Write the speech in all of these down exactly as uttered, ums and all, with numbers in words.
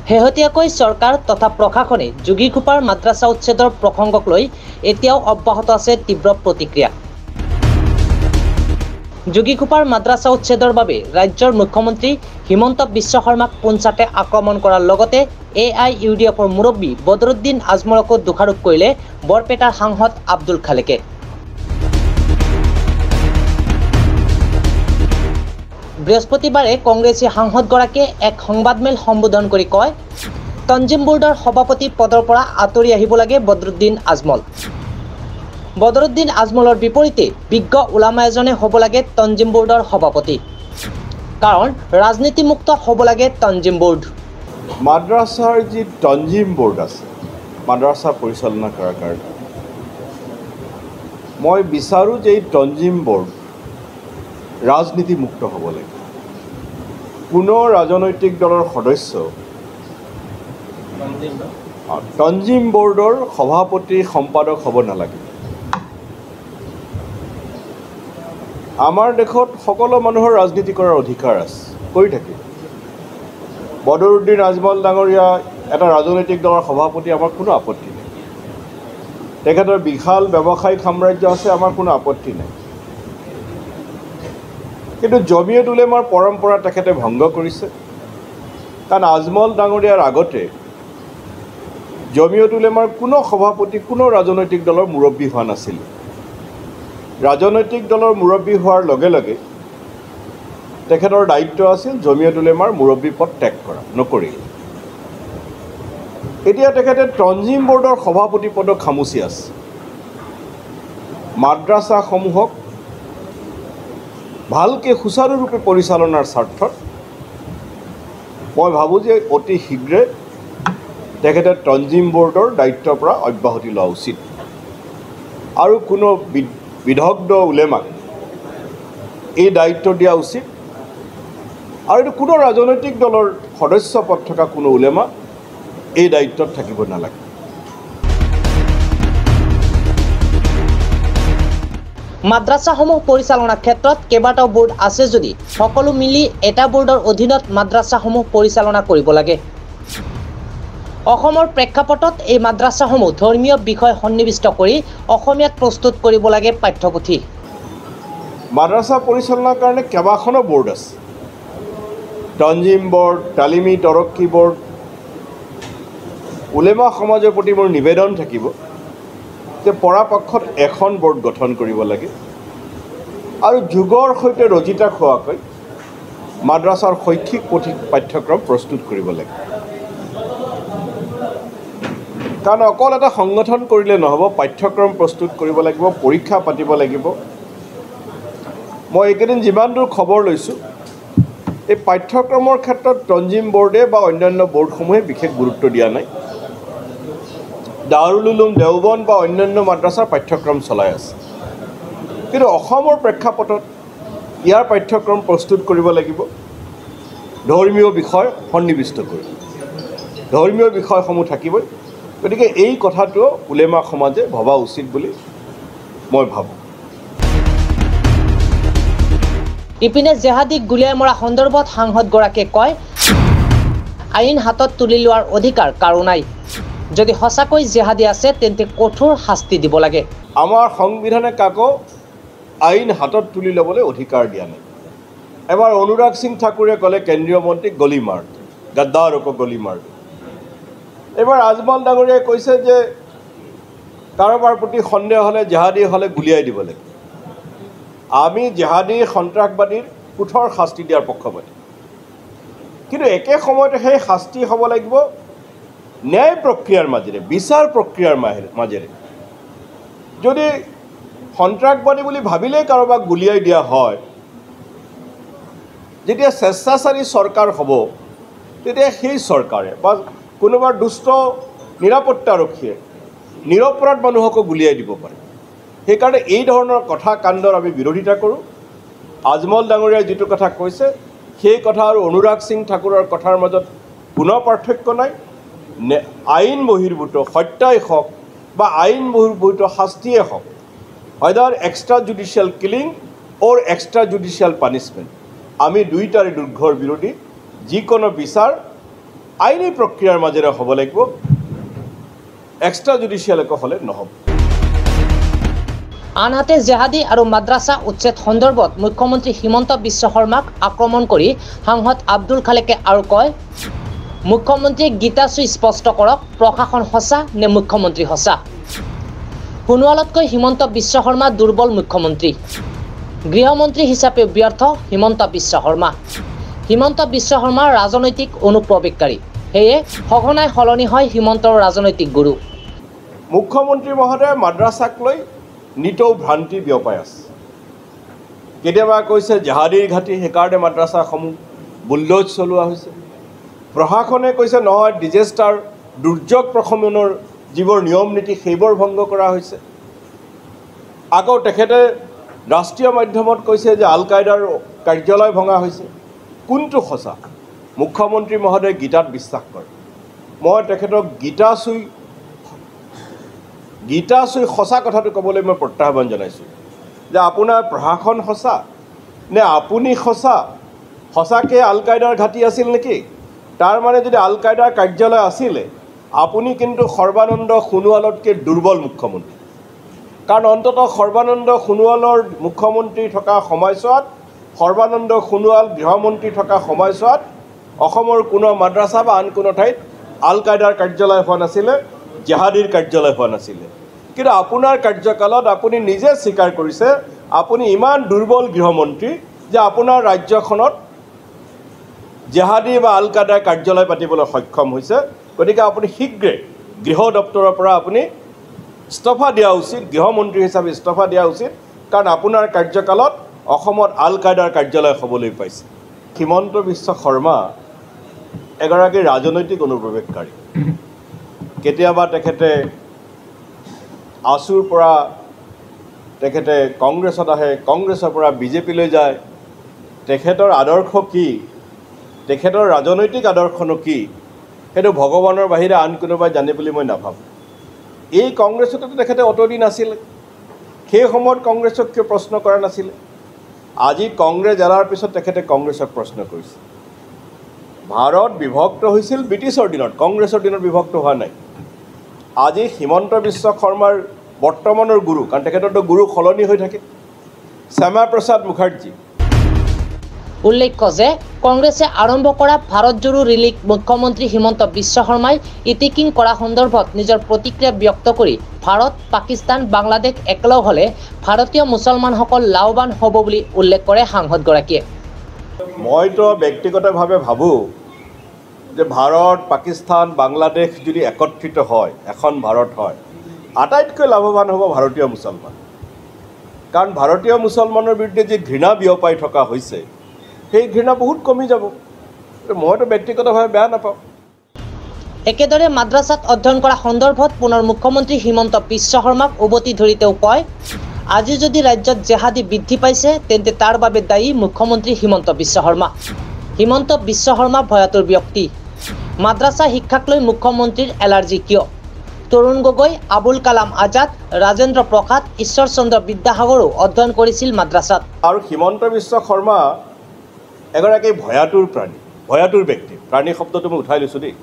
শেহতীয়াকৈ চৰকাৰ তথা প্ৰশাসনে যোগীঘোপাৰ মাদ্ৰাছা উচ্ছেদৰ প্ৰসংগক লৈ এতিয়াও অব্যাহত আছে তীব্ৰ প্ৰতিক্ৰিয়া। যোগীঘোপাৰ মাদ্ৰাছা উচ্ছেদৰ বাবে ৰাজ্যৰ মুখ্যমন্ত্ৰী হিমন্ত বিশ্ব শৰ্মাক পোনচাতে আক্ৰমণ কৰাৰ লগতে এ আই ইউ ডি এফৰ মুৰব্বী বদৰুদ্দিন আজমলকো দোষাৰোপ কৰিলে বৰপেটাৰ সাংসদ আব্দুল খালেকে। বৃহস্পতিবাৰে কংগ্ৰেছী সাংসদগৰাকীয়ে এক সংবাদমেল সম্বোধন কৰি কয়, তঞ্জিম বোৰ্ডৰ সভাপতি পদৰ পৰা আঁতৰি আহিব লাগে বদৰুদ্দিন আজমল। বদৰুদ্দিন আজমলৰ বিপৰীতে বিজ্ঞ ওলামা এজনে হ'ব লাগে তঞ্জিম বোৰ্ডৰ সভাপতি, কাৰণ ৰাজনীতিমুক্ত হ'ব লাগে তঞ্জিম বোৰ্ড। মাদ্ৰাছাৰ যি তঞ্জিম বোৰ্ড আছে মাদ্ৰাছা পৰিচালনা কৰাৰ কাৰণে, মই বিচাৰোঁ যে এই তঞ্জিম বোৰ্ড ৰাজনীতিমুক্ত হ'ব লাগে। কোনো ৰাজনৈতিক দলৰ সদস্য তঞ্জিম বোৰ্ডৰ সভাপতি সম্পাদক হ'ব নালাগে। আমাৰ দেশত সকলো মানুহৰ ৰাজনীতি কৰাৰ অধিকাৰ আছে, কৰি থাকে। বদৰুদ্দিন আজমল ডাঙৰীয়া এটা ৰাজনৈতিক দলৰ সভাপতি, আমাৰ কোনো আপত্তি নাই। তেখেতৰ বিশাল ব্যৱসায়িক সাম্ৰাজ্য আছে, আমাৰ কোনো আপত্তি নাই। কিন্তু জমিয়ত উলেমাৰ পৰম্পৰা তেখেতে ভংগ কৰিছে, কাৰণ আজমল ডাঙৰীয়াৰ আগতে জমিয়ত উলেমাৰ কোনো সভাপতি কোনো ৰাজনৈতিক দলৰ মুৰব্বী হোৱা নাছিল। ৰাজনৈতিক দলৰ মুৰব্বী হোৱাৰ লগে লগে তেখেতৰ দায়িত্ব আছিল জমিয়ত উলেমাৰ মুৰব্বী পদ ত্যাগ কৰা, নকৰিল। এতিয়া তেখেতে তঞ্জিম বোৰ্ডৰ সভাপতি পদক খামুচি আছে। মাদ্ৰাছাসমূহক ভালকৈ সুচাৰুৰূপে পৰিচালনাৰ স্বাৰ্থত মই ভাবোঁ যে অতি শীঘ্ৰে তেখেতে তঞ্জিম বোৰ্ডৰ দায়িত্বৰ পৰা অব্যাহতি লোৱা উচিত, আৰু কোনো বিদগ্ধ উলেমাক এই দায়িত্ব দিয়া উচিত। আৰু এইটো কোনো ৰাজনৈতিক দলৰ সদস্য পদ থকা কোনো উলেমা এই দায়িত্বত থাকিব নালাগে। মাদ্ৰাছাসমূহ পৰিচালনাৰ ক্ষেত্ৰত কেইবাটাও বোৰ্ড আছে যদি সকলো মিলি এটা বোৰ্ডৰ অধীনত মাদ্ৰাছাসমূহ পৰিচালনা কৰিব লাগে। অসমৰ প্ৰেক্ষাপটত এই মাদ্ৰাছাসমূহ ধৰ্মীয় বিষয় সন্নিৱিষ্ট কৰি অসমীয়াত প্ৰস্তুত কৰিব লাগে পাঠ্যপুথি। মাদ্ৰাছা পৰিচালনাৰ কাৰণে কেইবাখনো বোৰ্ড আছে, তঞ্জিম বোৰ্ড, তালিমি তৰক্কি বোৰ্ড। উলেমা সমাজৰ প্ৰতি মোৰ নিবেদন থাকিব যে পৰাপক্ষত এখন বোৰ্ড গঠন কৰিব লাগে, আৰু যুগৰ সৈতে ৰজিতা খোৱাকৈ মাদ্ৰাছাৰ শৈক্ষিক পুথি পাঠ্যক্ৰম প্ৰস্তুত কৰিব লাগে। কাৰণ অকল এটা সংগঠন কৰিলে নহ'ব, পাঠ্যক্ৰম প্ৰস্তুত কৰিব লাগিব, পৰীক্ষা পাতিব লাগিব। মই এইকেইদিন যিমান দূৰ খবৰ লৈছোঁ, এই পাঠ্যক্ৰমৰ ক্ষেত্ৰত তঞ্জিম বোৰ্ডে বা অন্যান্য বোৰ্ডসমূহে বিশেষ গুৰুত্ব দিয়া নাই। দাৰুল উলুম দেওবন্দ বা অন্যান্য মাদ্ৰাছাৰ পাঠ্যক্ৰম চলাই আছে, কিন্তু অসমৰ প্ৰেক্ষাপটত ইয়াৰ পাঠ্যক্ৰম প্ৰস্তুত কৰিব লাগিব ধৰ্মীয় বিষয় সন্নিৱিষ্ট কৰি। ধৰ্মীয় বিষয়সমূহ থাকিবই, গতিকে এই কথাটো উলেমা সমাজে ভবা উচিত বুলি মই ভাবোঁ। ইপিনে জেহাদীক গুলীয়াই মৰা সন্দৰ্ভত সাংসদগৰাকীয়ে কয়, আইন হাতত তুলি লোৱাৰ অধিকাৰ কাৰো নাই। যদি সঁচাকৈ জেহাদী আছে তেন্তে কঠোৰ শাস্তি দিব লাগে। আমাৰ সংবিধানে কাকো আইন হাতত তুলি ল'বলৈ অধিকাৰ দিয়া নাই। এবাৰ অনুৰাগ সিং ঠাকুৰে ক'লে কেন্দ্ৰীয় মন্ত্ৰীক গলি মাৰ, গাদ্দাৰকো গলি মাৰ। এবাৰ আজমল ডাঙৰীয়াই কৈছে যে কাৰোবাৰ প্ৰতি সন্দেহ হ'লে জেহাদী হ'লে গুলিয়াই দিব লাগে। আমি জেহাদী সন্ত্ৰাসবাদীৰ কঠোৰ শাস্তি দিয়াৰ পক্ষপাতী, কিন্তু একে সময়তে সেই শাস্তি হ'ব লাগিব ন্যায় প্ৰক্ৰিয়াৰ মাজেৰে, বিচাৰ প্ৰক্ৰিয়াৰ মাজেৰে। যদি সন্ত্ৰাসবাদী বুলি ভাবিলেই কাৰোবাক গুলিয়াই দিয়া হয়, যেতিয়া স্বেচ্ছাচাৰী চৰকাৰ হ'ব তেতিয়া সেই চৰকাৰে বা কোনোবা দুষ্ট নিৰাপত্তাৰক্ষীয়ে নিৰপৰাধ মানুহকো গুলিয়াই দিব পাৰে। সেইকাৰণে এই ধৰণৰ কথা কাণ্ডৰ আমি বিৰোধিতা কৰোঁ। আজমল ডাঙৰীয়াই যিটো কথা কৈছে সেই কথা আৰু অনুৰাগ সিং ঠাকুৰৰ কথাৰ মাজত কোনো পাৰ্থক্য নাই। আইন বহিৰ্ভূত হত্যাই হওক বা আইন বহিৰ্ভূত শাস্তিয়ে হওক, either extra judicial killing or extra judicial punishment, আমি দুইটাৰে দুৰ্ঘৰ বিৰোধী। যিকোনো বিচাৰ আইনী প্ৰক্ৰিয়াৰ মাজেৰে হ'ব লাগিব, এক্সট্ৰা জুডিচিয়েল একো হ'লে নহ'ব। আনহাতে জেহাদী আৰু মাদ্ৰাছা উচ্ছেদ সন্দৰ্ভত মুখ্যমন্ত্ৰী হিমন্ত বিশ্ব শৰ্মাক আক্ৰমণ কৰি সাংসদ আব্দুল খালেকে আৰু কয়, মুখ্যমন্ত্ৰীয়ে গীতা চুই স্পষ্ট কৰক, প্ৰশাসন সঁচা নে মুখ্যমন্ত্ৰী সঁচা। সোণোৱালতকৈ হিমন্ত বিশ্ব শৰ্মা দুৰ্বল মুখ্যমন্ত্ৰী। গৃহমন্ত্ৰী হিচাপে ব্যৰ্থ হিমন্ত বিশ্ব শৰ্মা। হিমন্ত বিশ্ব শৰ্মা ৰাজনৈতিক অনুপ্ৰৱেশকাৰী, সেয়ে সঘনাই সলনি হয় হিমন্তৰ ৰাজনৈতিক গুৰু। মুখ্যমন্ত্ৰী মহোদয়ে মাদ্ৰাছাক লৈ নিতৌ ভ্ৰান্তি বিয়পাই আছে। কেতিয়াবা কৈছে জেহাদীৰ ঘাটি, সেইকাৰণে মাদ্ৰাছাসমূহ বুলডোজ চলোৱা হৈছে। প্ৰশাসনে কৈছে নহয়, ডিজেষ্টাৰ দুৰ্যোগ প্ৰশমনৰ যিবোৰ নিয়ম নীতি সেইবোৰ ভংগ কৰা হৈছে। আকৌ তেখেতে ৰাষ্ট্ৰীয় মাধ্যমত কৈছে যে আল কায়দাৰ কাৰ্যালয় ভঙা হৈছে। কোনটো সঁচা? মুখ্যমন্ত্ৰী মহোদয়ে গীতাত বিশ্বাস কৰে। মই তেখেতক গীতা চুই গীতা চুই সঁচা কথাটো ক'বলৈ মই প্ৰত্যাহ্বান জনাইছোঁ যে আপোনাৰ প্ৰশাসন সঁচা নে আপুনি সঁচা? সঁচাকৈ আল কায়দাৰ ঘাটি আছিল নেকি? তাৰ মানে যদি আল কায়দাৰ কাৰ্যালয় আছিলে, আপুনি কিন্তু সৰ্বানন্দ সোণোৱালতকৈ দুৰ্বল মুখ্যমন্ত্ৰী। কাৰণ অন্ততঃ সৰ্বানন্দ সোণোৱালৰ মুখ্যমন্ত্ৰী থকা সময়ছোৱাত, সৰ্বানন্দ সোণোৱাল গৃহমন্ত্ৰী থকা সময়ছোৱাত অসমৰ কোনো মাদ্ৰাছা বা আন কোনো ঠাইত আল কায়দাৰ কাৰ্যালয় হোৱা নাছিলে, জেহাদীৰ কাৰ্যালয় হোৱা নাছিলে। কিন্তু আপোনাৰ কাৰ্যকালত আপুনি নিজে স্বীকাৰ কৰিছে আপুনি ইমান দুৰ্বল গৃহমন্ত্ৰী যে আপোনাৰ ৰাজ্যখনত জেহাদী বা আল কায়দাৰ কাৰ্যালয় পাতিবলৈ সক্ষম হৈছে। গতিকে আপুনি শীঘ্ৰে গৃহ দপ্তৰৰ পৰা আপুনি ইস্তফা দিয়া উচিত, গৃহমন্ত্ৰী হিচাপে ইস্তফা দিয়া উচিত। কাৰণ আপোনাৰ কাৰ্যকালত অসমত আল কায়দাৰ কাৰ্যালয় হ'বলৈ পাইছে। হিমন্ত বিশ্ব শৰ্মা এগৰাকী ৰাজনৈতিক অনুপ্ৰৱেশকাৰী। কেতিয়াবা তেখেতে আছুৰ পৰা তেখেতে কংগ্ৰেছত আহে, কংগ্ৰেছৰ পৰা বিজেপিলৈ যায়। তেখেতৰ আদৰ্শ কি, তেখেতৰ ৰাজনৈতিক আদৰ্শনো কি, সেইটো ভগৱানৰ বাহিৰে আন কোনোবাই জানে বুলি মই নাভাবোঁ। এই কংগ্ৰেছতো তেখেতে অতদিন আছিল। সেই সময়ত কংগ্ৰেছক কিয় প্ৰশ্ন কৰা নাছিলে? আজি কংগ্ৰেছ এৰাৰ পিছত তেখেতে কংগ্ৰেছক প্ৰশ্ন কৰিছে। ভাৰত বিভক্ত হৈছিল ব্ৰিটিছৰ দিনত, কংগ্ৰেছৰ দিনত বিভক্ত হোৱা নাই। আজি হিমন্ত বিশ্ব শৰ্মাৰ বৰ্তমানৰ গুৰু, কাৰণ তেখেতৰতো গুৰু সলনি হৈ থাকে, শ্যামা প্ৰসাদ মুখাৰ্জী। উল্লেখ্য যে কংগ্ৰেছে আৰম্ভ কৰা ভাৰত জোড়ো ৰেলীক মুখ্যমন্ত্ৰী হিমন্ত বিশ্ব শৰ্মাই ইটিকিং কৰা সন্দৰ্ভত নিজৰ প্ৰতিক্ৰিয়া ব্যক্ত কৰি ভাৰত, পাকিস্তান, বাংলাদেশ একেলগ হ'লে ভাৰতীয় মুছলমানসকল লাভৱান হ'ব বুলি উল্লেখ কৰে সাংসদগৰাকীয়ে। মইতো ব্যক্তিগতভাৱে ভাবোঁ যে ভাৰত, পাকিস্তান, বাংলাদেশ যদি একত্ৰিত হয়, এখন ভাৰত হয়, আটাইতকৈ লাভৱান হ'ব ভাৰতীয় মুছলমান। কাৰণ ভাৰতীয় মুছলমানৰ বিৰুদ্ধে যি ঘৃণা বিয়পাই থকা হৈছে, সেই ঘৃণা বহুত কমি যাব। মইতো ব্যক্তিগতভাৱে বেয়া নাপাওঁ। একেদৰে মাদ্ৰাছাত অধ্যয়ন কৰা সন্দৰ্ভত পুনৰ মুখ্যমন্ত্ৰী হিমন্ত বিশ্ব শৰ্মাক উভতি ধৰি তেওঁ কয়, আজি যদি ৰাজ্যত জেহাদী বৃদ্ধি পাইছে তেন্তে তাৰ বাবে দায়ী মুখ্যমন্ত্ৰী হিমন্ত বিশ্ব শৰ্মা। হিমন্ত বিশ্ব শৰ্মা ভয়াতুৰ ব্যক্তি। মাদ্ৰাছা শিক্ষাক লৈ মুখ্যমন্ত্ৰীৰ এলাৰ্জি কিয়? তৰুণ গগৈ, আবুল কালাম আজাদ, ৰাজেন্দ্ৰ প্ৰসাদ, ঈশ্বৰ চন্দ্ৰ বিদ্যাসাগৰো অধ্যয়ন কৰিছিল মাদ্ৰাছাত। আৰু হিমন্ত বিশ্ব শৰ্মা এগৰাকী ভয়াতুৰ প্ৰাণী, ভয়াতুৰ ব্যক্তি। প্ৰাণী শব্দটো মই উঠাই লৈছোঁ দেই।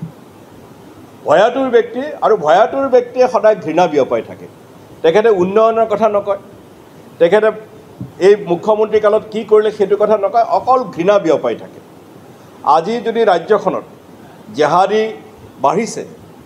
ভয়াতুৰ ব্যক্তি, আৰু ভয়াতুৰ ব্যক্তিয়ে সদায় ঘৃণা বিয়পাই থাকে। তেখেতে উন্নয়নৰ কথা নকয়, তেখেতে এই মুখ্যমন্ত্ৰী কালত কি কৰিলে সেইটো কথা নকয়, অকল ঘৃণা বিয়পাই থাকে। আজি যদি ৰাজ্যখনত জেহাদী বাঢ়িছে,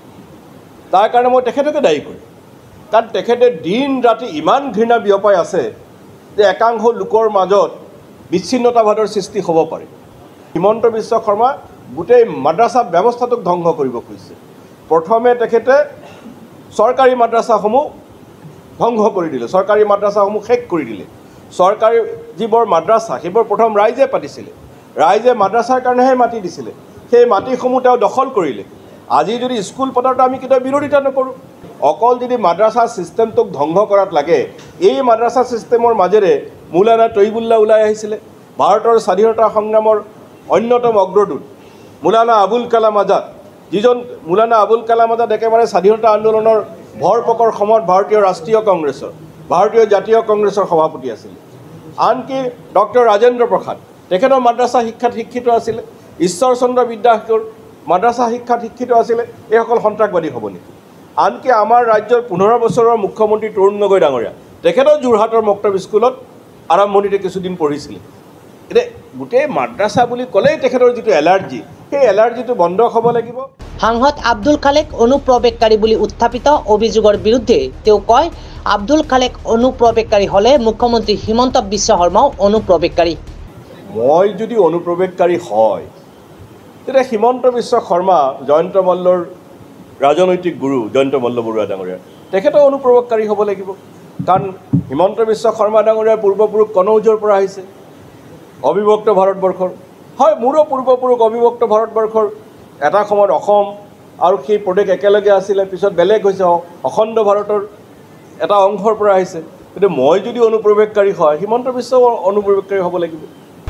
তাৰ কাৰণে মই তেখেতকে দায়ী কৰিম। কাৰণ তেখেতে দিন ৰাতি ইমান ঘৃণা বিয়পাই আছে যে একাংশ লোকৰ মাজত বিচ্ছিন্নতাবাদৰ সৃষ্টি হ'ব পাৰে। হিমন্ত বিশ্ব শৰ্মা গোটেই মাদ্ৰাছা ব্যৱস্থাটোক ধ্বংস কৰিব খুজিছে। প্ৰথমে তেখেতে চৰকাৰী মাদ্ৰাছাসমূহ ধ্বংস কৰি দিলে, চৰকাৰী মাদ্ৰাছাসমূহ শেষ কৰি দিলে। চৰকাৰী যিবোৰ মাদ্ৰাছা সেইবোৰ প্ৰথম ৰাইজে পাতিছিলে, ৰাইজে মাদ্ৰাছাৰ কাৰণেহে মাটি দিছিলে। সেই মাটিসমূহ তেওঁ দখল কৰিলে। আজি যদি স্কুল পতাটো আমি কেতিয়াও বিৰোধিতা নকৰোঁ। অকল যদি মাদ্ৰাছা ছিষ্টেমটোক ধ্বংস কৰাত লাগে, এই মাদ্ৰাছা ছিষ্টেমৰ মাজেৰে মৌলানা তৈবুল্লাহ ওলাই আহিছিলে, ভাৰতৰ স্বাধীনতা সংগ্ৰামৰ অন্যতম অগ্ৰদূত মৌলানা আবুল কালাম আজাদ, যিজন মৌলানা আবুল কালাম আজাদ একেবাৰে স্বাধীনতা আন্দোলনৰ ভৰপকৰ সময়ত ভাৰতীয় ৰাষ্ট্ৰীয় কংগ্ৰেছৰ, ভাৰতীয় জাতীয় কংগ্ৰেছৰ সভাপতি আছিল। আনকি ডক্টৰ ৰাজেন্দ্ৰ প্ৰসাদ, তেখেতৰ মাদ্ৰাছা শিক্ষাত শিক্ষিত আছিলে। ঈশ্বৰ চন্দ্ৰ বিদ্যাসাগৰ, মাদ্ৰাছা শিক্ষাত শিক্ষিত আছিলে এইসকল সন্ত্ৰাসবাদী হ'ব নেকি আনকি আমাৰ ৰাজ্যৰ পোন্ধৰ বছৰৰ মুখ্যমন্ত্ৰী তৰুণ গগৈ ডাঙৰীয়া তেখেতৰ যোৰহাটৰ মক্তব স্কুলত আৰম্ভণিতে কিছুদিন পঢ়িছিলে এতিয়া গোটেই মাদ্ৰাছা বুলি ক'লেই তেখেতৰ যিটো এলাৰ্জি সেই এলাৰ্জিটো বন্ধ হ'ব লাগিব সাংসদ আব্দুল খালেক অনুপ্ৰৱেশকাৰী বুলি উত্থাপিত অভিযোগৰ বিৰুদ্ধে তেওঁ কয় আব্দুল খালেক অনুপ্ৰৱেশকাৰী হ'লে মুখ্যমন্ত্ৰী হিমন্ত বিশ্ব শৰ্মাও অনুপ্ৰৱেশকাৰী মই যদি অনুপ্ৰৱেশকাৰী হয় তেতিয়া হিমন্ত বিশ্ব শৰ্মা জয়ন্ত মল্লৰ ৰাজনৈতিক গুৰু জয়ন্ত মল্ল বৰুৱা ডাঙৰীয়া তেখেতৰ অনুপ্ৰৱেশকাৰী হ'ব লাগিব কাৰণ হিমন্ত বিশ্ব শৰ্মা ডাঙৰীয়াৰ পূৰ্বপুৰুষ কনৌজৰ পৰা আহিছে অবিভক্ত ভাৰতবৰ্ষৰ হয় মোৰো পূৰ্বপুৰুষ অবিভক্ত ভাৰতবৰ্ষৰ এটা সময়ত অসম আৰু সেই প্ৰদেশ একেলগে আছিলে পিছত বেলেগ হৈছে অখণ্ড ভাৰতৰ এটা অংশৰ পৰা আহিছে কিন্তু মই যদি অনুপ্ৰৱেশকাৰী হয় হিমন্ত বিশ্ব অনুপ্ৰৱেশকাৰী হ'ব লাগিব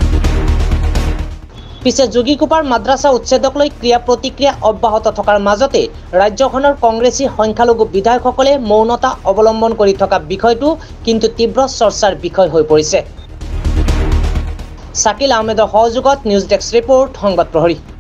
পিছে যোগীঘোপাৰ মাদ্ৰাছা উচ্ছেদক লৈ ক্ৰিয়া প্ৰতিক্ৰিয়া অব্যাহত থকাৰ মাজতে ৰাজ্যখনৰ কংগ্ৰেছী সংখ্যালঘু বিধায়কসকলে মৌনতা অৱলম্বন কৰি থকা বিষয়টো কিন্তু তীব্ৰ চৰ্চাৰ বিষয় হৈ পৰিছে। শাকিল আহমেদৰ সহযোগত নিউজ ডেস্ক ৰিপোৰ্ট সংবাদ প্ৰহৰী।